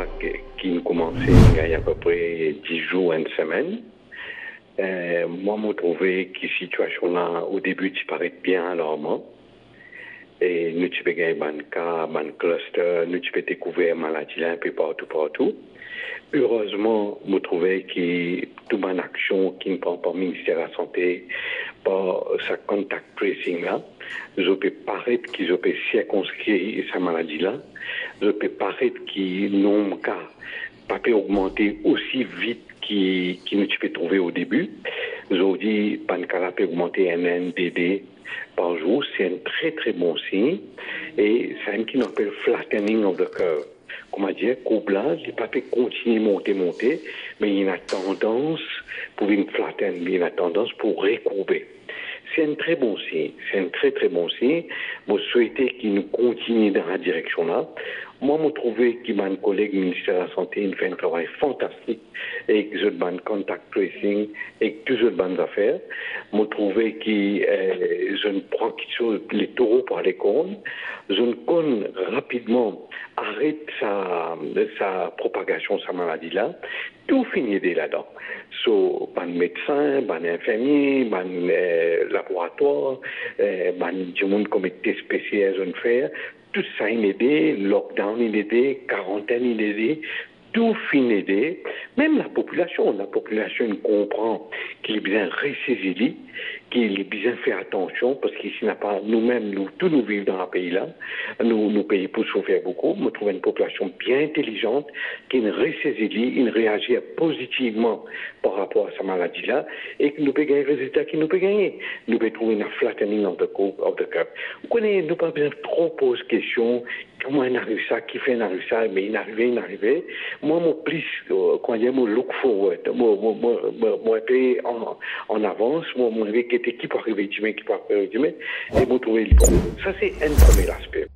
mois qui nous commençait il y a à peu près 10 jours, une semaine. Moi, je trouvais que la situation là, au début, tu paraît bien alarmant. Et nous, tu peux gagner un cas, un cluster, nous, tu peux découvrir la maladie là un peu partout. Heureusement, je trouvais que toute mon action qui ne prend pas le ministère de la Santé, par sa contact tracing là, je peux paraître qu'ils ont circonscrit sa maladie là, je peux paraître que le nombre de cas pas peut augmenter aussi vite qu'il ne peut trouver au début. Je dis, le cas peut augmenter un NDD par jour, c'est un très très bon signe et c'est un qui nous appelle flattening of the curve. Comment dire, courbe là, il pas peut continuer monter, mais il y a une tendance pour une flatten, il y a une tendance pour recourber. C'est un très bon signe, c'est un très très bon signe. Je souhaitais qu'il nous continue dans la direction là. Moi, je trouvais que mon collègue ministère de la Santé il fait un travail fantastique avec les contact tracing et toutes les bonnes affaires. Je trouvais que je ne prends que les taureaux par les cornes. Je ne connais rapidement arrête sa propagation, sa maladie-là. Tout finit là-dedans. So, ban médecin, ban infirmier, ban laboratoire, ban du monde comité spécial à faire. Tout ça, il aidé, lockdown, il aidé, quarantaine, il aidé. Tout finit aidé. Même la population comprend qu'il est bien ressaisi, qu'il est bien fait attention, parce qu'ici, n'a pas nous-mêmes, tous nous vivons dans un pays là, nous payons pour souffrir beaucoup. Je trouve une population bien intelligente, qui ne ressaisit, il réagit positivement par rapport à sa maladie là, et que nous pouvons gagner les résultats qu'il nous peut gagner. Nous pouvons trouver une flattening of the curve. Vous connaissez, nous pas besoin trop poser questions, comment il arrive ça, qui fait il arrive ça, mais il arrivait. Moi, mon plus, quand il y a mon look forward, moi, en avance, moi, qui peut arriver demain, et moi, trouver le bon. Ça, c'est un premier aspect.